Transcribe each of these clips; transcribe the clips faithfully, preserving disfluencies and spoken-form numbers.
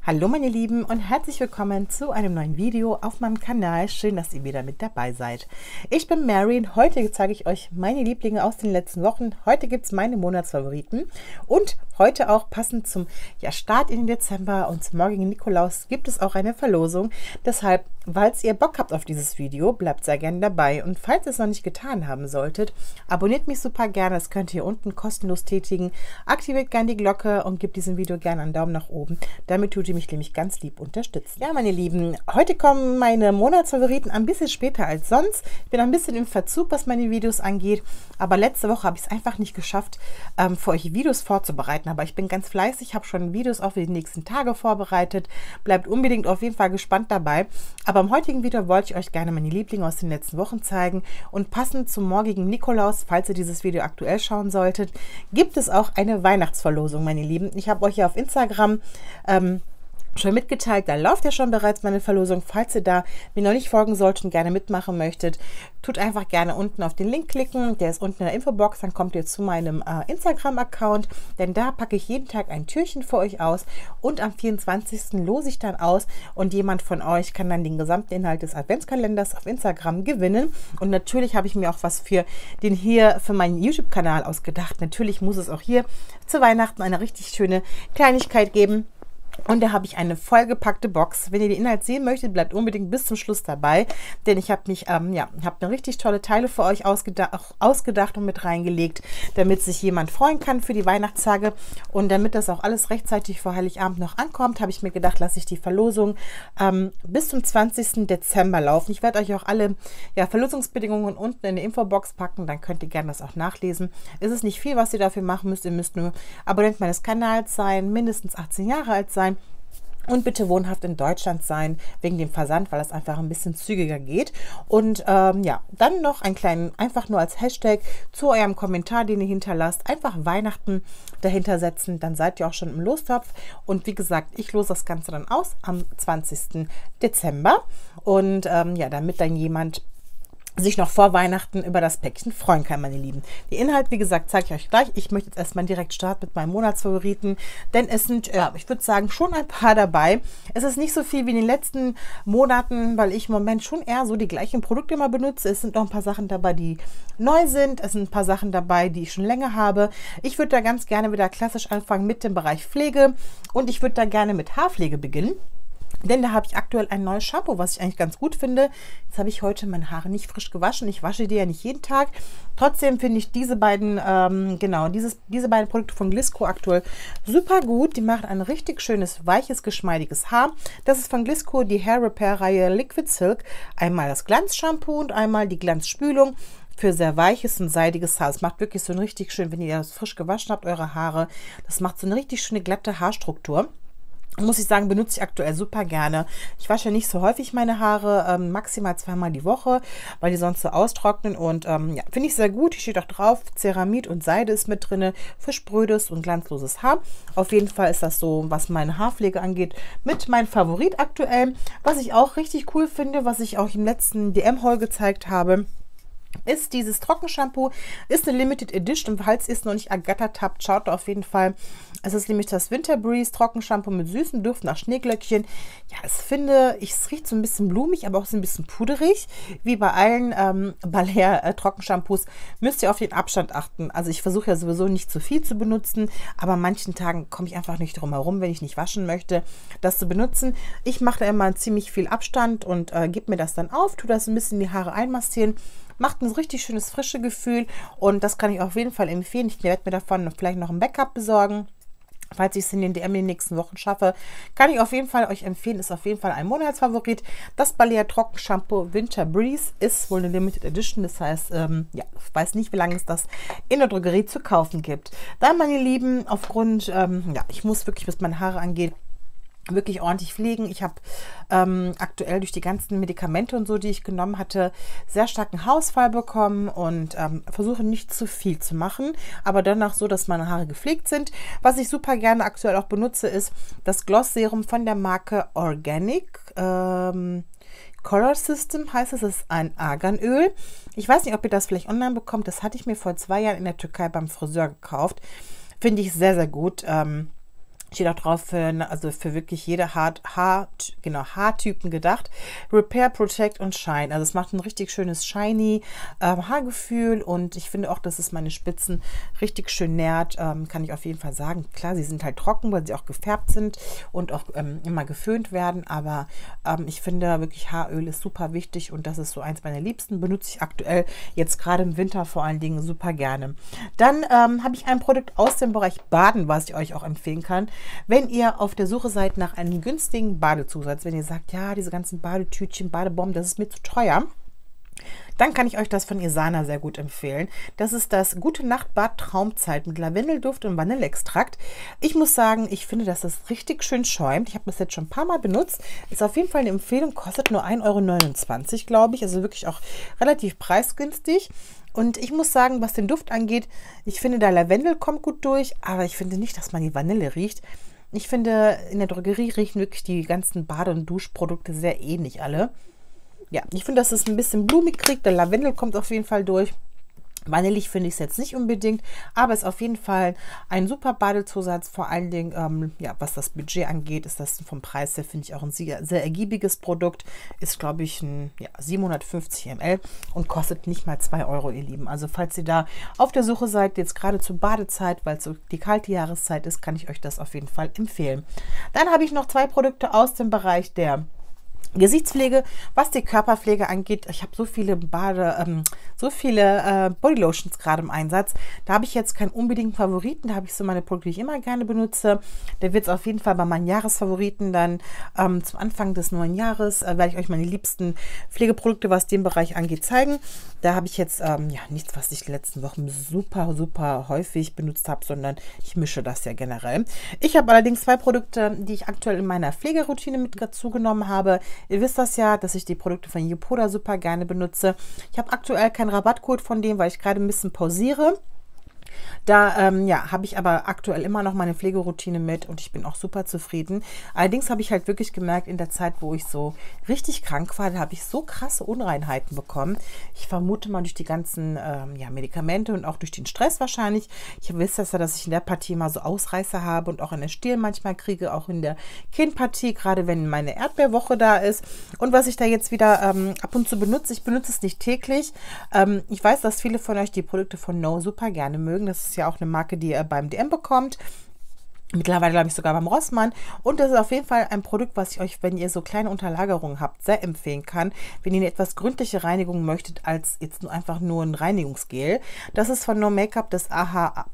Hallo meine Lieben und herzlich willkommen zu einem neuen Video auf meinem Kanal. Schön, dass ihr wieder mit dabei seid. Ich bin Mary und heute zeige ich euch meine Lieblinge aus den letzten Wochen. Heute gibt es meine Monatsfavoriten und heute auch passend zum ja, Start in den Dezember und zum morgigen Nikolaus gibt es auch eine Verlosung. Deshalb, falls ihr Bock habt auf dieses Video, bleibt sehr gerne dabei. Und falls ihr es noch nicht getan haben solltet, abonniert mich super gerne. Das könnt ihr unten kostenlos tätigen. Aktiviert gerne die Glocke und gebt diesem Video gerne einen Daumen nach oben. Damit tut ihr mich nämlich ganz lieb unterstützen. Ja, meine Lieben, heute kommen meine Monatsfavoriten ein bisschen später als sonst. Ich bin ein bisschen im Verzug, was meine Videos angeht, aber letzte Woche habe ich es einfach nicht geschafft, ähm, für euch Videos vorzubereiten. Aber ich bin ganz fleißig, habe schon Videos auch für die nächsten Tage vorbereitet. Bleibt unbedingt auf jeden Fall gespannt dabei. Aber im heutigen Video wollte ich euch gerne meine Lieblinge aus den letzten Wochen zeigen. Und passend zum morgigen Nikolaus, falls ihr dieses Video aktuell schauen solltet, gibt es auch eine Weihnachtsverlosung, meine Lieben. Ich habe euch ja auf Instagram ähm, schon mitgeteilt, da läuft ja schon bereits meine Verlosung. Falls ihr da mir noch nicht folgen solltet und gerne mitmachen möchtet, tut einfach gerne unten auf den Link klicken, der ist unten in der Infobox, dann kommt ihr zu meinem äh, Instagram-Account, denn da packe ich jeden Tag ein Türchen für euch aus und am vierundzwanzigsten lose ich dann aus und jemand von euch kann dann den gesamten Inhalt des Adventskalenders auf Instagram gewinnen. Und natürlich habe ich mir auch was für den hier, für meinen YouTube-Kanal ausgedacht. Natürlich muss es auch hier zu Weihnachten eine richtig schöne Kleinigkeit geben. Und da habe ich eine vollgepackte Box. Wenn ihr den Inhalt sehen möchtet, bleibt unbedingt bis zum Schluss dabei, denn ich habe mich, ähm, ja, habe mir richtig tolle Teile für euch ausgedacht, ausgedacht und mit reingelegt, damit sich jemand freuen kann für die Weihnachtstage. Und damit das auch alles rechtzeitig vor Heiligabend noch ankommt, habe ich mir gedacht, lasse ich die Verlosung ähm, bis zum zwanzigsten Dezember laufen. Ich werde euch auch alle ja, Verlosungsbedingungen unten in die Infobox packen, dann könnt ihr gerne das auch nachlesen. Es ist nicht viel, was ihr dafür machen müsst. Ihr müsst nur Abonnent meines Kanals sein, mindestens achtzehn Jahre alt sein und bitte wohnhaft in Deutschland sein, wegen dem Versand, weil das einfach ein bisschen zügiger geht. Und ähm, ja, dann noch einen kleinen, einfach nur als Hashtag zu eurem Kommentar, den ihr hinterlasst, einfach Weihnachten dahinter setzen, dann seid ihr auch schon im Lostopf. Und wie gesagt, ich lose das Ganze dann aus am zwanzigsten Dezember. Und ähm, ja, damit dann jemand sich noch vor Weihnachten über das Päckchen freuen kann, meine Lieben. Die Inhalt, wie gesagt, zeige ich euch gleich. Ich möchte jetzt erstmal direkt starten mit meinen Monatsfavoriten, denn es sind, ja, ich würde sagen, schon ein paar dabei. Es ist nicht so viel wie in den letzten Monaten, weil ich im Moment schon eher so die gleichen Produkte immer benutze. Es sind noch ein paar Sachen dabei, die neu sind. Es sind ein paar Sachen dabei, die ich schon länger habe. Ich würde da ganz gerne wieder klassisch anfangen mit dem Bereich Pflege und ich würde da gerne mit Haarpflege beginnen. Denn da habe ich aktuell ein neues Shampoo, was ich eigentlich ganz gut finde. Jetzt habe ich heute meine Haare nicht frisch gewaschen. Ich wasche die ja nicht jeden Tag. Trotzdem finde ich diese beiden, ähm, genau, dieses, diese beiden Produkte von Glisco aktuell super gut. Die machen ein richtig schönes, weiches, geschmeidiges Haar. Das ist von Glisco die Hair Repair Reihe Liquid Silk. Einmal das Glanzshampoo und einmal die Glanzspülung für sehr weiches und seidiges Haar. Es macht wirklich so ein richtig schön, wenn ihr das frisch gewaschen habt, eure Haare. Das macht so eine richtig schöne glatte Haarstruktur. Muss ich sagen, benutze ich aktuell super gerne. Ich wasche nicht so häufig meine Haare, ähm, maximal zweimal die Woche, weil die sonst so austrocknen. Und ähm, ja, finde ich sehr gut. Hier steht auch drauf, Ceramid und Seide ist mit drin für sprödes und glanzloses Haar. Auf jeden Fall ist das so, was meine Haarpflege angeht, mit meinem Favorit aktuell. Was ich auch richtig cool finde, was ich auch im letzten D M-Haul gezeigt habe, ist dieses Trockenshampoo, ist eine Limited Edition. Falls ihr es noch nicht ergattert habt, schaut auf jeden Fall. Es ist nämlich das Winter Breeze Trockenshampoo mit süßem Duft nach Schneeglöckchen. Ja, es finde ich, es riecht so ein bisschen blumig, aber auch so ein bisschen puderig. Wie bei allen ähm, Balea äh, Trockenshampoos müsst ihr auf den Abstand achten. Also ich versuche ja sowieso nicht zu viel zu benutzen, aber an manchen Tagen komme ich einfach nicht drum herum, wenn ich nicht waschen möchte, das zu benutzen. Ich mache da immer ziemlich viel Abstand und äh, gebe mir das dann auf, tue das ein bisschen in die Haare einmassieren. Macht ein richtig schönes, frische Gefühl und das kann ich auf jeden Fall empfehlen. Ich werde mir davon vielleicht noch ein Backup besorgen. Falls ich es in den D M in den nächsten Wochen schaffe, kann ich auf jeden Fall euch empfehlen, ist auf jeden Fall ein Monatsfavorit. Das Balea Trockenshampoo Winter Breeze ist wohl eine Limited Edition, das heißt, ähm, ja, ich weiß nicht, wie lange es das in der Drogerie zu kaufen gibt. Dann, meine Lieben, aufgrund, ähm, ja, ich muss wirklich, was meine Haare angeht, wirklich ordentlich pflegen. Ich habe ähm, aktuell durch die ganzen Medikamente und so, die ich genommen hatte, sehr starken Haarausfall bekommen und ähm, versuche nicht zu viel zu machen, aber danach so, dass meine Haare gepflegt sind. Was ich super gerne aktuell auch benutze, ist das Gloss Serum von der Marke Organic. Ähm, Color System heißt es, es ist ein Arganöl. Ich weiß nicht, ob ihr das vielleicht online bekommt. Das hatte ich mir vor zwei Jahren in der Türkei beim Friseur gekauft. Finde ich sehr, sehr gut. Ähm, Steht auch drauf für, also für wirklich jede Haar, Haar, genau, Haartypen gedacht. Repair, Protect und Shine. Also es macht ein richtig schönes shiny ähm, Haargefühl und ich finde auch, dass es meine Spitzen richtig schön nährt. Ähm, kann ich auf jeden Fall sagen. Klar, sie sind halt trocken, weil sie auch gefärbt sind und auch ähm, immer geföhnt werden. Aber ähm, ich finde wirklich Haaröl ist super wichtig und das ist so eins meiner Liebsten. Benutze ich aktuell jetzt gerade im Winter vor allen Dingen super gerne. Dann ähm, habe ich ein Produkt aus dem Bereich Baden, was ich euch auch empfehlen kann. Wenn ihr auf der Suche seid nach einem günstigen Badezusatz, wenn ihr sagt, ja, diese ganzen Badetütchen, Badebomben, das ist mir zu teuer, dann kann ich euch das von Isana sehr gut empfehlen. Das ist das Gute Nacht Bad Traumzeit mit Lavendelduft und Vanilleextrakt. Ich muss sagen, ich finde, dass das richtig schön schäumt. Ich habe das jetzt schon ein paar Mal benutzt. Ist auf jeden Fall eine Empfehlung, kostet nur ein Euro neunundzwanzig, glaube ich. Also wirklich auch relativ preisgünstig. Und ich muss sagen, was den Duft angeht, ich finde, der Lavendel kommt gut durch, aber ich finde nicht, dass man die Vanille riecht. Ich finde, in der Drogerie riechen wirklich die ganzen Bade- und Duschprodukte sehr ähnlich alle. Ja, ich finde, dass es ein bisschen blumig kriegt. Der Lavendel kommt auf jeden Fall durch. Vanillig finde ich es jetzt nicht unbedingt, aber es ist auf jeden Fall ein super Badezusatz. Vor allen Dingen, ähm, ja, was das Budget angeht, ist das vom Preis her, finde ich, auch ein sehr, sehr ergiebiges Produkt. Ist, glaube ich, ein ja, siebenhundertfünfzig Milliliter und kostet nicht mal zwei Euro, ihr Lieben. Also falls ihr da auf der Suche seid, jetzt gerade zur Badezeit, weil es so die kalte Jahreszeit ist, kann ich euch das auf jeden Fall empfehlen. Dann habe ich noch zwei Produkte aus dem Bereich der Gesichtspflege, was die Körperpflege angeht. Ich habe so viele Bade, ähm, so viele äh, Bodylotions gerade im Einsatz. Da habe ich jetzt keinen unbedingten Favoriten. Da habe ich so meine Produkte, die ich immer gerne benutze. Der wird es auf jeden Fall bei meinen Jahresfavoriten dann ähm, zum Anfang des neuen Jahres äh, werde ich euch meine liebsten Pflegeprodukte, was den Bereich angeht, zeigen. Da habe ich jetzt ähm, ja nichts, was ich die letzten Wochen super, super häufig benutzt habe, sondern ich mische das ja generell. Ich habe allerdings zwei Produkte, die ich aktuell in meiner Pflegeroutine mit dazu genommen habe. Ihr wisst das ja, dass ich die Produkte von Yopoda super gerne benutze. Ich habe aktuell keinen Rabattcode von dem, weil ich gerade ein bisschen pausiere. Da ähm, ja, habe ich aber aktuell immer noch meine Pflegeroutine mit und ich bin auch super zufrieden. Allerdings habe ich halt wirklich gemerkt, in der Zeit, wo ich so richtig krank war, da habe ich so krasse Unreinheiten bekommen. Ich vermute mal durch die ganzen ähm, ja, Medikamente und auch durch den Stress wahrscheinlich. Ich weiß das ja, dass ich in der Partie immer so Ausreißer habe und auch in der Stirn manchmal kriege, auch in der Kinnpartie, gerade wenn meine Erdbeerwoche da ist. Und was ich da jetzt wieder ähm, ab und zu benutze, ich benutze es nicht täglich. Ähm, ich weiß, dass viele von euch die Produkte von No super gerne mögen. Das ist ja auch eine Marke, die ihr beim D M bekommt. Mittlerweile glaube ich sogar beim Rossmann. Und das ist auf jeden Fall ein Produkt, was ich euch, wenn ihr so kleine Unterlagerungen habt, sehr empfehlen kann. Wenn ihr eine etwas gründliche Reinigung möchtet, als jetzt nur einfach nur ein Reinigungsgel. Das ist von No Make-up das A H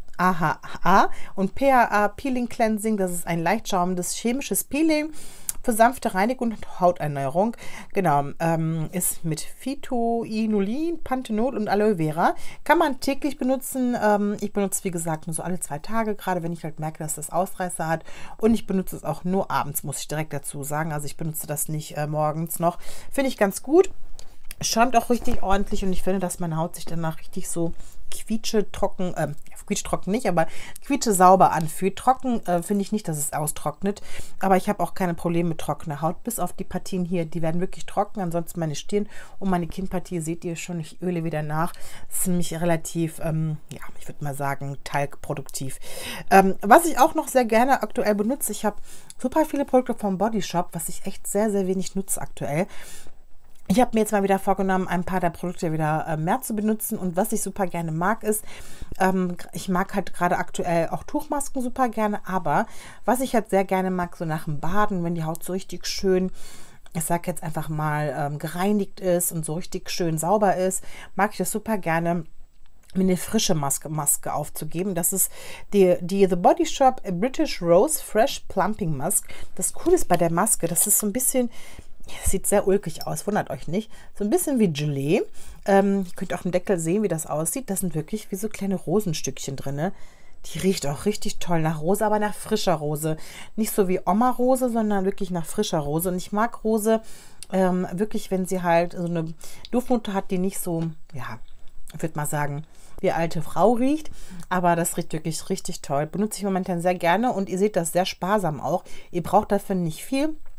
A und P H A Peeling Cleansing. Das ist ein leicht schaumendes chemisches Peeling für sanfte Reinigung und Hauterneuerung. Genau, ähm, ist mit Phytoinulin, Panthenol und Aloe Vera. Kann man täglich benutzen. Ähm, ich benutze, wie gesagt, nur so alle zwei Tage, gerade wenn ich halt merke, dass das Ausreißer hat. Und ich benutze es auch nur abends, muss ich direkt dazu sagen. Also ich benutze das nicht äh, morgens noch. Finde ich ganz gut. Schäumt auch richtig ordentlich und ich finde, dass meine Haut sich danach richtig so quietsche trocken, äh, quietsche trocken nicht, aber quietsche sauber anfühlt. Trocken äh, finde ich nicht, dass es austrocknet, aber ich habe auch keine Probleme mit trockener Haut, bis auf die Partien hier, die werden wirklich trocken. Ansonsten meine Stirn und meine Kinnpartie seht ihr schon, ich öle wieder nach. Das ist nämlich relativ, ähm, ja, ich würde mal sagen, talgproduktiv. Ähm, was ich auch noch sehr gerne aktuell benutze, ich habe super viele Produkte vom Body Shop, was ich echt sehr, sehr wenig nutze aktuell. Ich habe mir jetzt mal wieder vorgenommen, ein paar der Produkte wieder äh, mehr zu benutzen. Und was ich super gerne mag, ist, ähm, ich mag halt gerade aktuell auch Tuchmasken super gerne. Aber was ich halt sehr gerne mag, so nach dem Baden, wenn die Haut so richtig schön, ich sage jetzt einfach mal, ähm, gereinigt ist und so richtig schön sauber ist, mag ich das super gerne, mir eine frische Maske, Maske aufzugeben. Das ist die, die The Body Shop British Rose Fresh Plumping Mask. Das Coole ist bei der Maske, das ist so ein bisschen... Das sieht sehr ulkig aus, wundert euch nicht. So ein bisschen wie Gelee. Ähm, ihr könnt auch im Deckel sehen, wie das aussieht. Das sind wirklich wie so kleine Rosenstückchen drin. Die riecht auch richtig toll nach Rose, aber nach frischer Rose. Nicht so wie Oma-Rose, sondern wirklich nach frischer Rose. Und ich mag Rose ähm, wirklich, wenn sie halt so eine Duftnote hat, die nicht so, ja, ich würde mal sagen, wie alte Frau riecht. Aber das riecht wirklich richtig toll. Benutze ich momentan sehr gerne und ihr seht das sehr sparsam auch. Ihr braucht dafür nicht viel.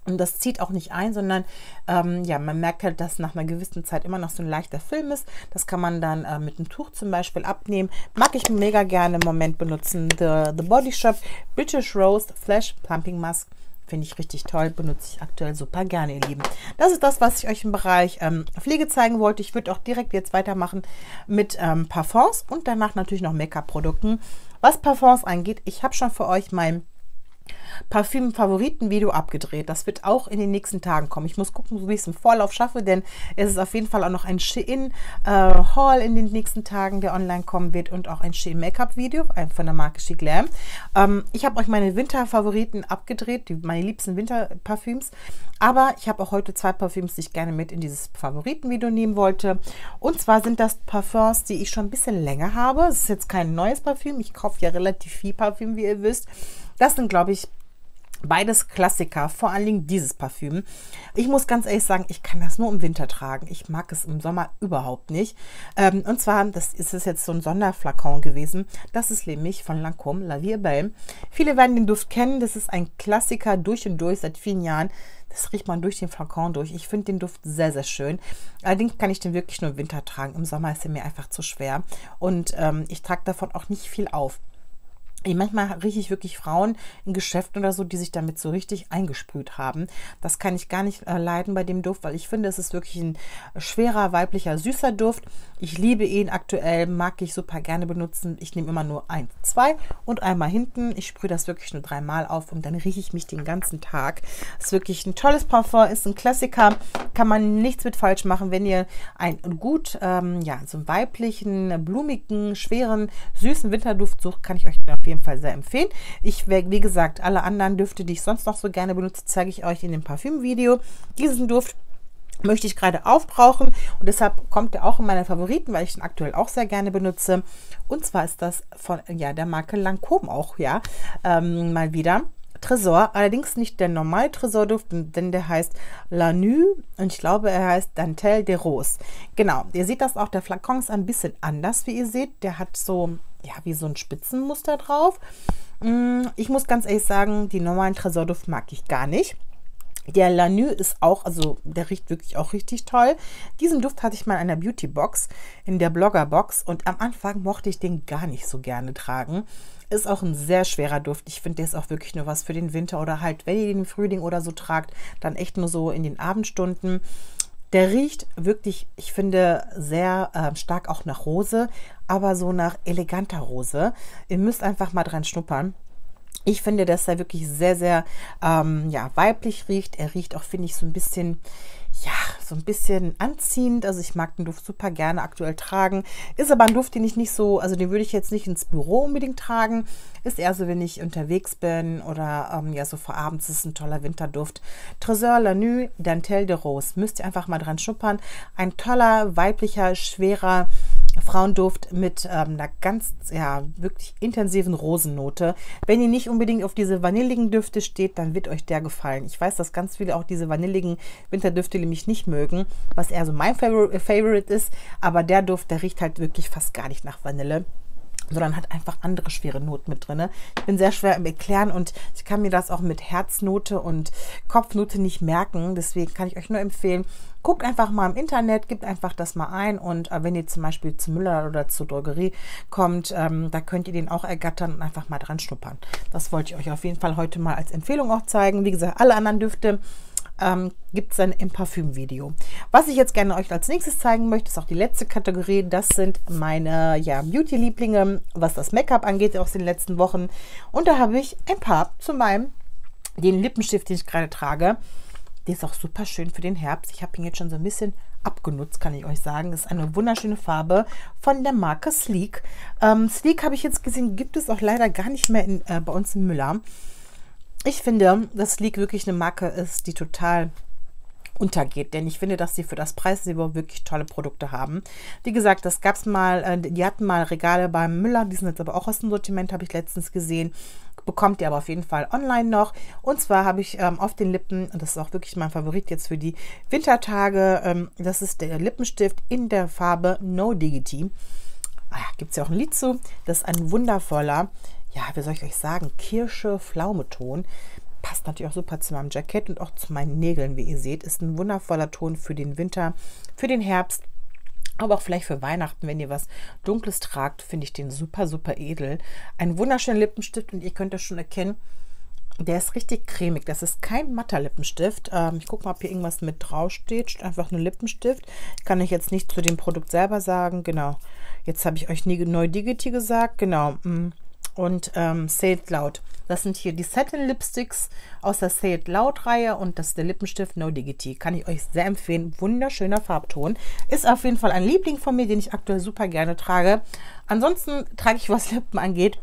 Und das zieht auch nicht ein, sondern ähm, ja, man merkt halt, dass nach einer gewissen Zeit immer noch so ein leichter Film ist. Das kann man dann äh, mit einem Tuch zum Beispiel abnehmen. Mag ich mega gerne im Moment benutzen. The, The Body Shop British Rose Flash Plumping Mask. Finde ich richtig toll, benutze ich aktuell super gerne, ihr Lieben. Das ist das, was ich euch im Bereich ähm, Pflege zeigen wollte. Ich würde auch direkt jetzt weitermachen mit ähm, Parfums und danach natürlich noch Make-up-Produkten. Was Parfums angeht, ich habe schon für euch mein Parfüm-Favoriten-Video abgedreht. Das wird auch in den nächsten Tagen kommen. Ich muss gucken, wie ich es im Vorlauf schaffe, denn es ist auf jeden Fall auch noch ein Shein-Haul äh, in den nächsten Tagen, der online kommen wird, und auch ein Shein-Make-up-Video von der Marke She Glam. Ähm, ich habe euch meine Winter-Favoriten abgedreht, die, meine liebsten Winter-Parfüms, aber ich habe auch heute zwei Parfüms, die ich gerne mit in dieses Favoriten-Video nehmen wollte. Und zwar sind das Parfums, die ich schon ein bisschen länger habe. Es ist jetzt kein neues Parfüm. Ich kaufe ja relativ viel Parfüm, wie ihr wisst. Das sind, glaube ich, beides Klassiker, vor allen Dingen dieses Parfüm. Ich muss ganz ehrlich sagen, ich kann das nur im Winter tragen. Ich mag es im Sommer überhaupt nicht. Ähm, und zwar, das ist es jetzt so ein Sonderflakon gewesen. Das ist nämlich von Lancôme La Vie est Belle. Viele werden den Duft kennen. Das ist ein Klassiker durch und durch seit vielen Jahren. Das riecht man durch den Flakon durch. Ich finde den Duft sehr, sehr schön. Allerdings kann ich den wirklich nur im Winter tragen. Im Sommer ist er mir einfach zu schwer. Und ähm, ich trage davon auch nicht viel auf. Manchmal rieche ich wirklich Frauen in Geschäften oder so, die sich damit so richtig eingesprüht haben. Das kann ich gar nicht äh, leiden bei dem Duft, weil ich finde, es ist wirklich ein schwerer, weiblicher, süßer Duft. Ich liebe ihn aktuell, mag ich super gerne benutzen. Ich nehme immer nur ein, zwei und einmal hinten. Ich sprühe das wirklich nur dreimal auf und dann rieche ich mich den ganzen Tag. Ist wirklich ein tolles Parfum, ist ein Klassiker, kann man nichts mit falsch machen. Wenn ihr einen gut, ähm, ja, so einen weiblichen, blumigen, schweren, süßen Winterduft sucht, kann ich euch auf jeden Fall sehr empfehlen. Ich, wie gesagt, alle anderen Düfte, die ich sonst noch so gerne benutze, zeige ich euch in dem Parfümvideo. Diesen Duft möchte ich gerade aufbrauchen und deshalb kommt er auch in meine Favoriten, weil ich ihn aktuell auch sehr gerne benutze. Und zwar ist das von ja, der Marke Lancôme auch, ja, ähm, mal wieder. Tresor, allerdings nicht der normale Tresorduft, denn der heißt La Nuit und ich glaube, er heißt Dentelle de Rose. Genau, ihr seht das auch, der Flakon ist ein bisschen anders, wie ihr seht. Der hat so, ja, wie so ein Spitzenmuster drauf. Ich muss ganz ehrlich sagen, die normalen Tresorduft mag ich gar nicht. Der La Nuit ist auch, also der riecht wirklich auch richtig toll. Diesen Duft hatte ich mal in einer Beauty-Box, in der Blogger-Box und am Anfang mochte ich den gar nicht so gerne tragen. Ist auch ein sehr schwerer Duft. Ich finde, der ist auch wirklich nur was für den Winter oder halt, wenn ihr den im Frühling oder so tragt, dann echt nur so in den Abendstunden. Der riecht wirklich, ich finde, sehr äh, stark auch nach Rose, aber so nach eleganter Rose. Ihr müsst einfach mal dran schnuppern. Ich finde, dass er wirklich sehr, sehr ähm, ja, weiblich riecht. Er riecht auch, finde ich, so ein bisschen, ja, so ein bisschen anziehend. Also ich mag den Duft super gerne aktuell tragen. Ist aber ein Duft, den ich nicht so, also den würde ich jetzt nicht ins Büro unbedingt tragen. Ist eher so, wenn ich unterwegs bin oder ähm, ja, so vor abends ist ein toller Winterduft. Tresor La Nuit Dentelle de Rose. Müsst ihr einfach mal dran schnuppern. Ein toller, weiblicher, schwerer Frauenduft mit ähm, einer ganz, ja, wirklich intensiven Rosennote. Wenn ihr nicht unbedingt auf diese vanilligen Düfte steht, dann wird euch der gefallen. Ich weiß, dass ganz viele auch diese vanilligen Winterdüfte nämlich nicht mögen, was eher so mein Favor- Favorite ist, aber der Duft, der riecht halt wirklich fast gar nicht nach Vanille, sondern hat einfach andere schwere Noten mit drin. Ich bin sehr schwer im Erklären und ich kann mir das auch mit Herznote und Kopfnote nicht merken. Deswegen kann ich euch nur empfehlen, guckt einfach mal im Internet, gebt einfach das mal ein und äh, wenn ihr zum Beispiel zu Müller oder zur Drogerie kommt, ähm, da könnt ihr den auch ergattern und einfach mal dran schnuppern. Das wollte ich euch auf jeden Fall heute mal als Empfehlung auch zeigen. Wie gesagt, alle anderen Düfte Ähm, gibt es dann im Parfüm-Video. Was ich jetzt gerne euch als nächstes zeigen möchte, ist auch die letzte Kategorie. Das sind meine ja, Beauty-Lieblinge, was das Make-up angeht aus den letzten Wochen. Und da habe ich ein paar. Zum einen den Lippenstift, den ich gerade trage. Der ist auch super schön für den Herbst. Ich habe ihn jetzt schon so ein bisschen abgenutzt, kann ich euch sagen. Das ist eine wunderschöne Farbe von der Marke Sleek. Ähm, Sleek habe ich jetzt gesehen, gibt es auch leider gar nicht mehr in, äh, bei uns im Müller. Ich finde, dass Sleek wirklich eine Marke ist, die total untergeht, denn ich finde, dass sie für das Preisniveau wirklich tolle Produkte haben. Wie gesagt, das gab es mal, äh, die hatten mal Regale beim Müller, die sind jetzt aber auch aus dem Sortiment, habe ich letztens gesehen. Bekommt ihr aber auf jeden Fall online noch. Und zwar habe ich ähm, auf den Lippen, und das ist auch wirklich mein Favorit jetzt für die Wintertage, ähm, das ist der Lippenstift in der Farbe No Diggity. Ah ja, gibt es ja auch ein Lied zu. Das ist ein wundervoller, ja, wie soll ich euch sagen, Kirsche-Pflaumeton. Passt natürlich auch super zu meinem Jackett und auch zu meinen Nägeln, wie ihr seht. Ist ein wundervoller Ton für den Winter, für den Herbst. Aber auch vielleicht für Weihnachten, wenn ihr was Dunkles tragt, finde ich den super, super edel. Ein wunderschöner Lippenstift und ihr könnt das schon erkennen, der ist richtig cremig. Das ist kein matter Lippenstift. Ähm, ich gucke mal, ob hier irgendwas mit drauf steht. Steht einfach nur Lippenstift. Kann ich jetzt nicht zu dem Produkt selber sagen. Genau. Jetzt habe ich euch nie neu Digity gesagt. Genau. Und ähm, Say It Loud. Das sind hier die Satin Lipsticks aus der Say It Loud Reihe und das ist der Lippenstift No Digity. Kann ich euch sehr empfehlen. Wunderschöner Farbton. Ist auf jeden Fall ein Liebling von mir, den ich aktuell super gerne trage. Ansonsten trage ich, was Lippen angeht,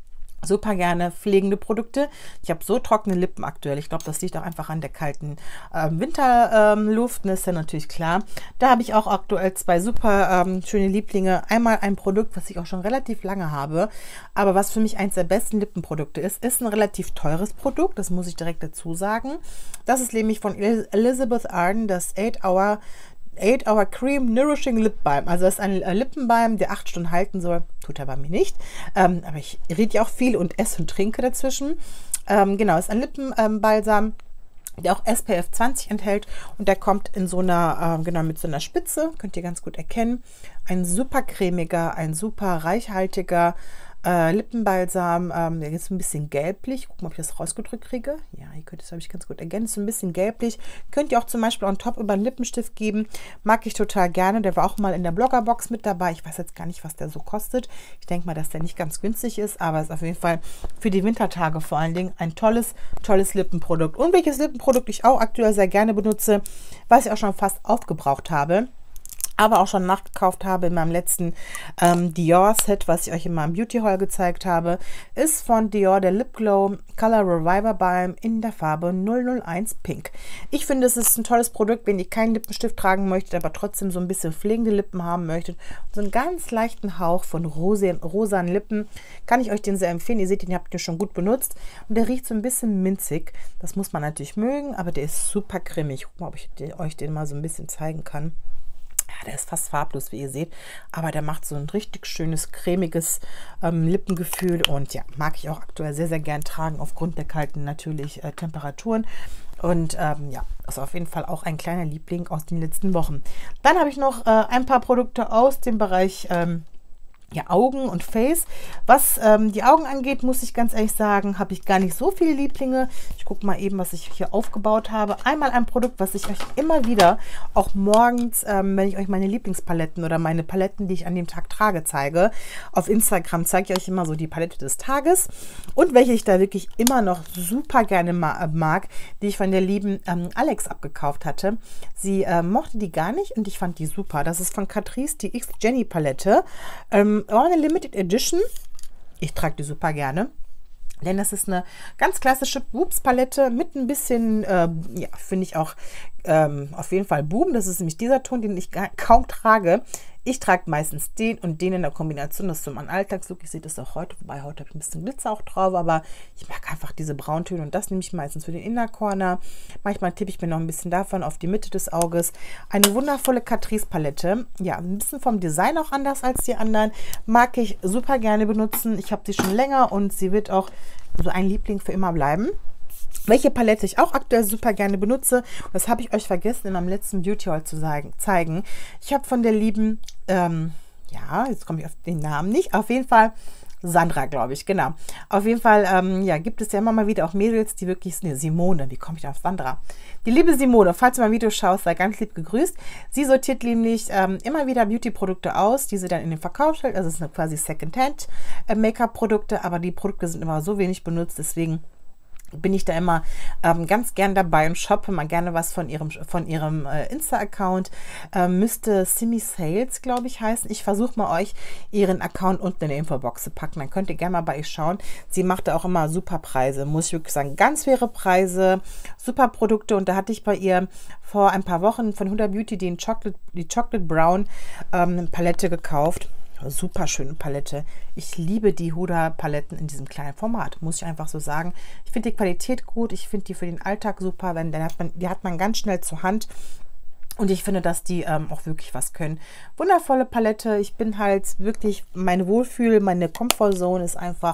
super gerne pflegende Produkte. Ich habe so trockene Lippen aktuell. Ich glaube, das liegt auch einfach an der kalten äh, Winterluft. Ähm, ist ja natürlich klar. Da habe ich auch aktuell zwei super ähm, schöne Lieblinge. Einmal ein Produkt, was ich auch schon relativ lange habe, aber was für mich eins der besten Lippenprodukte ist. Ist ein relativ teures Produkt, das muss ich direkt dazu sagen. Das ist nämlich von Elizabeth Arden, das eight hour eight hour Cream Nourishing Lip Balm. Also das ist ein Lippenbalm, der acht Stunden halten soll. Tut er bei mir nicht. Ähm, aber ich rede ja auch viel und esse und trinke dazwischen. Ähm, genau, ist ein Lippenbalsam, ähm, der auch S P F zwanzig enthält. Und der kommt in so einer, äh, genau, mit so einer Spitze. Könnt ihr ganz gut erkennen. Ein super cremiger, ein super reichhaltiger Äh, Lippenbalsam, ähm, der ist ein bisschen gelblich. Gucken, ob ich das rausgedrückt kriege. Ja, ihr könnt es, habe ich ganz gut erkennen. Ist so ein bisschen gelblich. Könnt ihr auch zum Beispiel on top über einen Lippenstift geben. Mag ich total gerne. Der war auch mal in der Bloggerbox mit dabei. Ich weiß jetzt gar nicht, was der so kostet. Ich denke mal, dass der nicht ganz günstig ist, aber ist auf jeden Fall für die Wintertage vor allen Dingen ein tolles, tolles Lippenprodukt. Und welches Lippenprodukt ich auch aktuell sehr gerne benutze, was ich auch schon fast aufgebraucht habe, aber auch schon nachgekauft habe in meinem letzten ähm, Dior-Set, was ich euch in meinem Beauty Haul gezeigt habe, ist von Dior der Lip Glow Color Reviver Balm in der Farbe null null eins Pink. Ich finde, es ist ein tolles Produkt, wenn ihr keinen Lippenstift tragen möchtet, aber trotzdem so ein bisschen pflegende Lippen haben möchtet. So einen ganz leichten Hauch von rosa, rosanen Lippen, kann ich euch den sehr empfehlen. Ihr seht, den habt ihr schon gut benutzt und der riecht so ein bisschen minzig. Das muss man natürlich mögen, aber der ist super cremig. Guck mal, ob ich den, euch den mal so ein bisschen zeigen kann. Ja, der ist fast farblos, wie ihr seht, aber der macht so ein richtig schönes, cremiges ähm, Lippengefühl und ja, mag ich auch aktuell sehr, sehr gern tragen, aufgrund der kalten natürlich äh, Temperaturen. Und ähm, ja, ist auf jeden Fall auch ein kleiner Liebling aus den letzten Wochen. Dann habe ich noch äh, ein paar Produkte aus dem Bereich ähm, ja, Augen und Face. Was ähm, die Augen angeht, muss ich ganz ehrlich sagen, habe ich gar nicht so viele Lieblinge. Ich gucke mal eben, was ich hier aufgebaut habe. Einmal ein Produkt, was ich euch immer wieder, auch morgens, ähm, wenn ich euch meine Lieblingspaletten oder meine Paletten, die ich an dem Tag trage, zeige. Auf Instagram zeige ich euch immer so die Palette des Tages. Und welche ich da wirklich immer noch super gerne ma mag, die ich von der lieben ähm, Alex abgekauft hatte. Sie äh, mochte die gar nicht und ich fand die super. Das ist von Catrice die X Jenny Palette. Ähm, war eine Limited Edition. Ich trage die super gerne. Denn das ist eine ganz klassische Boobs-Palette mit ein bisschen, äh, ja, finde ich auch ähm, auf jeden Fall Boom. Das ist nämlich dieser Ton, den ich kaum trage. Ich trage meistens den und den in der Kombination. Das ist so mein Alltagslook. Ich sehe das auch heute, wobei heute habe ich ein bisschen Glitzer auch drauf, aber ich mag einfach diese Brauntöne und das nehme ich meistens für den Inner Corner. Manchmal tippe ich mir noch ein bisschen davon auf die Mitte des Auges. Eine wundervolle Catrice Palette. Ja, ein bisschen vom Design auch anders als die anderen. Mag ich super gerne benutzen. Ich habe sie schon länger und sie wird auch so ein Liebling für immer bleiben. Welche Palette ich auch aktuell super gerne benutze, das habe ich euch vergessen in meinem letzten Beauty Haul zu zeigen. Ich habe von der lieben, ähm, ja, jetzt komme ich auf den Namen nicht, auf jeden Fall Sandra, glaube ich, genau. Auf jeden Fall, ähm, ja, gibt es ja immer mal wieder auch Mädels, die wirklich, ne, Simone, wie komme ich da auf Sandra? Die liebe Simone, falls du mein Video schaust, sei ganz lieb gegrüßt. Sie sortiert nämlich ähm, immer wieder Beauty-Produkte aus, die sie dann in den Verkauf stellt. Also es sind quasi Second-Hand-Make-up-Produkte, aber die Produkte sind immer so wenig benutzt, deswegen bin ich da immer ähm, ganz gern dabei und shoppe mal gerne was von ihrem, von ihrem äh, Insta-Account. Ähm, müsste Simi Sales, glaube ich, heißen. Ich versuche mal euch ihren Account unten in der Infobox zu packen. Dann könnt ihr gerne mal bei ihr schauen. Sie macht da auch immer super Preise, muss ich wirklich sagen. Ganz faire Preise, super Produkte. Und da hatte ich bei ihr vor ein paar Wochen von Huda Beauty den Chocolate, die Chocolate Brown ähm, Palette gekauft. Super schöne Palette. Ich liebe die Huda Paletten in diesem kleinen Format, muss ich einfach so sagen. Ich finde die Qualität gut, ich finde die für den Alltag super, wenn, dann hat man, die hat man ganz schnell zur Hand. Und ich finde, dass die ähm, auch wirklich was können. Wundervolle Palette. Ich bin halt wirklich, meine Wohlfühl, meine Comfortzone ist einfach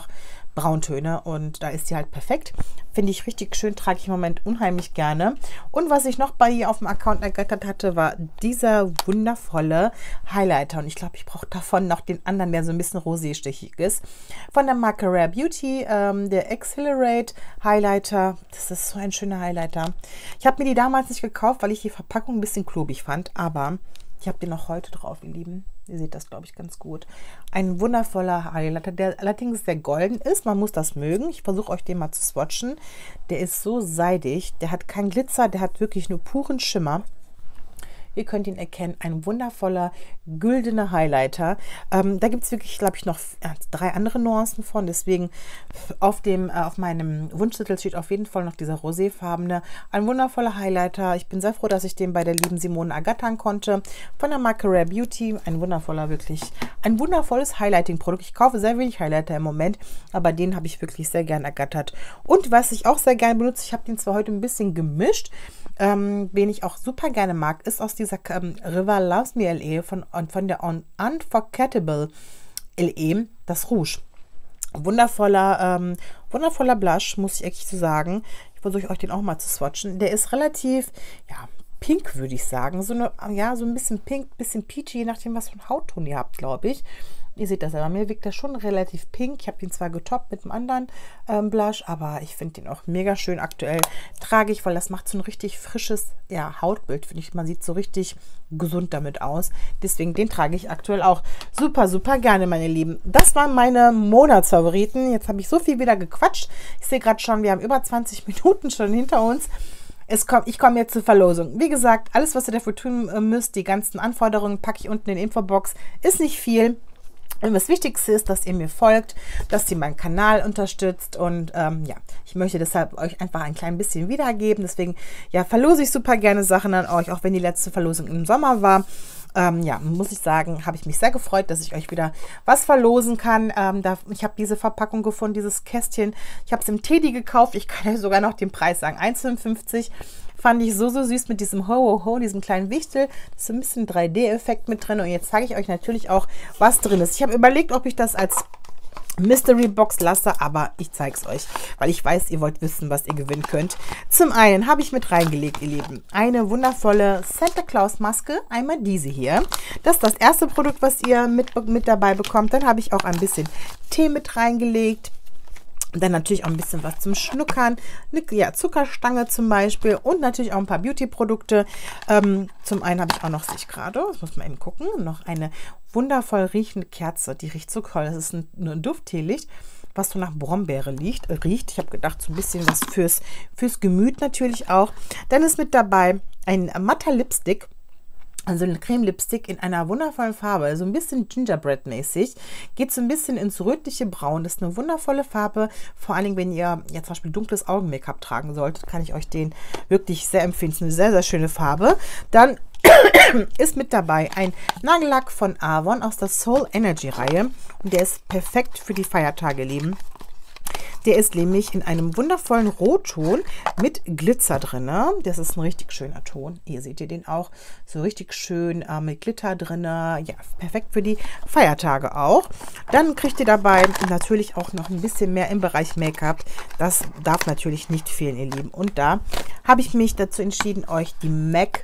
Brauntöne und da ist sie halt perfekt. Finde ich richtig schön, trage ich im Moment unheimlich gerne. Und was ich noch bei ihr auf dem Account ergattert hatte, war dieser wundervolle Highlighter. Und ich glaube, ich brauche davon noch den anderen, der so ein bisschen rosé-stichig ist. Von der Marke Rare Beauty, ähm, der Accelerate Highlighter. Das ist so ein schöner Highlighter. Ich habe mir die damals nicht gekauft, weil ich die Verpackung ein bisschen klobig fand. Aber ich habe den noch heute drauf, ihr Lieben. Ihr seht das, glaube ich, ganz gut. Ein wundervoller Highlighter, der allerdings sehr golden ist. Man muss das mögen. Ich versuche euch den mal zu swatchen. Der ist so seidig. Der hat keinen Glitzer. Der hat wirklich nur puren Schimmer. Ihr könnt ihn erkennen, ein wundervoller, güldener Highlighter. Ähm, da gibt es wirklich, glaube ich, noch äh, drei andere Nuancen von. Deswegen auf, dem, äh, auf meinem Wunschzettel steht auf jeden Fall noch dieser roséfarbene. Ein wundervoller Highlighter. Ich bin sehr froh, dass ich den bei der lieben Simone ergattern konnte. Von der Marke Rare Beauty. Ein wundervoller, wirklich, ein wundervolles Highlighting-Produkt. Ich kaufe sehr wenig Highlighter im Moment, aber den habe ich wirklich sehr gern ergattert. Und was ich auch sehr gerne benutze, ich habe den zwar heute ein bisschen gemischt, ähm, wen ich auch super gerne mag, ist aus dieser ähm, River Loves Me L E von, von der Un Unforgettable L E, das Rouge. Wundervoller, ähm, wundervoller Blush, muss ich echt so sagen. Ich versuche euch den auch mal zu swatchen. Der ist relativ, ja, pink, würde ich sagen. So eine, ja, so ein bisschen pink, bisschen peachy, je nachdem, was für einen Hautton ihr habt, glaube ich. Ihr seht das, aber mir wirkt der schon relativ pink. Ich habe den zwar getoppt mit einem anderen ähm, Blush, aber ich finde den auch mega schön. Aktuell trage ich, weil das macht so ein richtig frisches, ja, Hautbild, finde ich. Man sieht so richtig gesund damit aus. Deswegen, den trage ich aktuell auch super, super gerne, meine Lieben. Das waren meine Monatsfavoriten. Jetzt habe ich so viel wieder gequatscht. Ich sehe gerade schon, wir haben über zwanzig Minuten schon hinter uns. Es kommt, ich komme jetzt zur Verlosung. Wie gesagt, alles, was ihr dafür tun müsst, die ganzen Anforderungen packe ich unten in die Infobox. Ist nicht viel. Und das Wichtigste ist, dass ihr mir folgt, dass ihr meinen Kanal unterstützt und ähm, ja, ich möchte deshalb euch einfach ein klein bisschen wiedergeben. Deswegen, ja, verlose ich super gerne Sachen an euch, auch wenn die letzte Verlosung im Sommer war. Ähm, ja, muss ich sagen, habe ich mich sehr gefreut, dass ich euch wieder was verlosen kann. Ähm, da, ich habe diese Verpackung gefunden, dieses Kästchen. Ich habe es im Teddy gekauft. Ich kann euch sogar noch den Preis sagen. eins fünfundfünfzig. Fand ich so, so süß mit diesem Ho-Ho-Ho, diesem kleinen Wichtel. Das ist so ein bisschen drei D-Effekt mit drin. Und jetzt zeige ich euch natürlich auch, was drin ist. Ich habe überlegt, ob ich das als Mystery Box lasse, aber ich zeige es euch, weil ich weiß, ihr wollt wissen, was ihr gewinnen könnt. Zum einen habe ich mit reingelegt, ihr Lieben, eine wundervolle Santa Claus Maske, einmal diese hier. Das ist das erste Produkt, was ihr mit, mit dabei bekommt. Dann habe ich auch ein bisschen Tee mit reingelegt. Dann natürlich auch ein bisschen was zum Schnuckern, eine ja, Zuckerstange zum Beispiel und natürlich auch ein paar Beauty-Produkte. Ähm, zum einen habe ich auch noch, sehe ich gerade, das muss man eben gucken, noch eine wundervoll riechende Kerze. Die riecht so toll. Das ist ein, ein Duftteelicht, was so nach Brombeere liegt, äh, riecht. Ich habe gedacht, so ein bisschen was fürs, fürs Gemüt natürlich auch. Dann ist mit dabei ein matter Lipstick. Also ein Creme-Lipstick in einer wundervollen Farbe, so ein bisschen Gingerbread-mäßig. Geht so ein bisschen ins rötliche Braun. Das ist eine wundervolle Farbe. Vor allen Dingen, wenn ihr jetzt zum Beispiel dunkles Augen-Make-up tragen solltet, kann ich euch den wirklich sehr empfehlen. Es ist eine sehr, sehr schöne Farbe. Dann ist mit dabei ein Nagellack von Avon aus der Soul Energy Reihe. Und der ist perfekt für die Feiertage, Lieben. Der ist nämlich in einem wundervollen Rotton mit Glitzer drin. Das ist ein richtig schöner Ton. Hier seht ihr den auch. So richtig schön äh, mit Glitter drin. Ja, perfekt für die Feiertage auch. Dann kriegt ihr dabei natürlich auch noch ein bisschen mehr im Bereich Make-up. Das darf natürlich nicht fehlen, ihr Lieben. Und da habe ich mich dazu entschieden, euch die M A C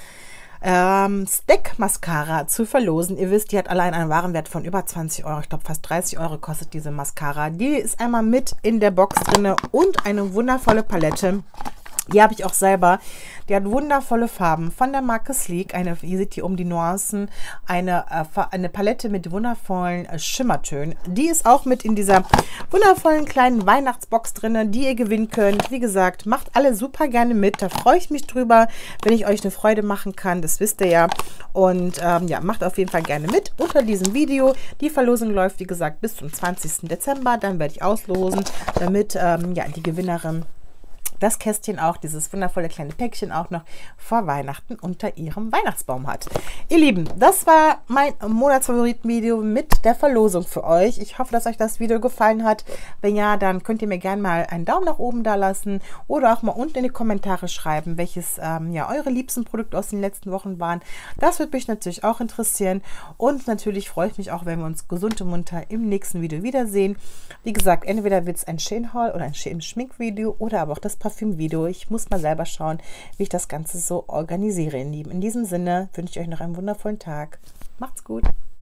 Ähm, Stack Mascara zu verlosen. Ihr wisst, die hat allein einen Warenwert von über zwanzig Euro. Ich glaube, fast dreißig Euro kostet diese Mascara. Die ist einmal mit in der Box drin und eine wundervolle Palette. Die habe ich auch selber. Die hat wundervolle Farben von der Marke Sleek. Eine, ihr seht hier oben die Nuancen. Eine, äh, eine Palette mit wundervollen äh, Schimmertönen. Die ist auch mit in dieser wundervollen kleinen Weihnachtsbox drin, die ihr gewinnen könnt. Wie gesagt, macht alle super gerne mit. Da freue ich mich drüber, wenn ich euch eine Freude machen kann. Das wisst ihr ja. Und ähm, ja, macht auf jeden Fall gerne mit unter diesem Video. Die Verlosung läuft, wie gesagt, bis zum zwanzigsten Dezember. Dann werde ich auslosen, damit ähm, ja, die Gewinnerin das Kästchen auch, dieses wundervolle kleine Päckchen auch noch vor Weihnachten unter ihrem Weihnachtsbaum hat. Ihr Lieben, das war mein Monatsfavoriten-Video mit der Verlosung für euch. Ich hoffe, dass euch das Video gefallen hat. Wenn ja, dann könnt ihr mir gerne mal einen Daumen nach oben da lassen oder auch mal unten in die Kommentare schreiben, welches ähm, ja eure liebsten Produkte aus den letzten Wochen waren. Das würde mich natürlich auch interessieren und natürlich freue ich mich auch, wenn wir uns gesund und munter im nächsten Video wiedersehen. Wie gesagt, entweder wird es ein Shein-Haul oder ein Shein-Schminkvideo oder aber auch das Parfüm-Video. Ich muss mal selber schauen, wie ich das Ganze so organisiere, ihr Lieben. In diesem Sinne wünsche ich euch noch einen wundervollen Tag. Macht's gut!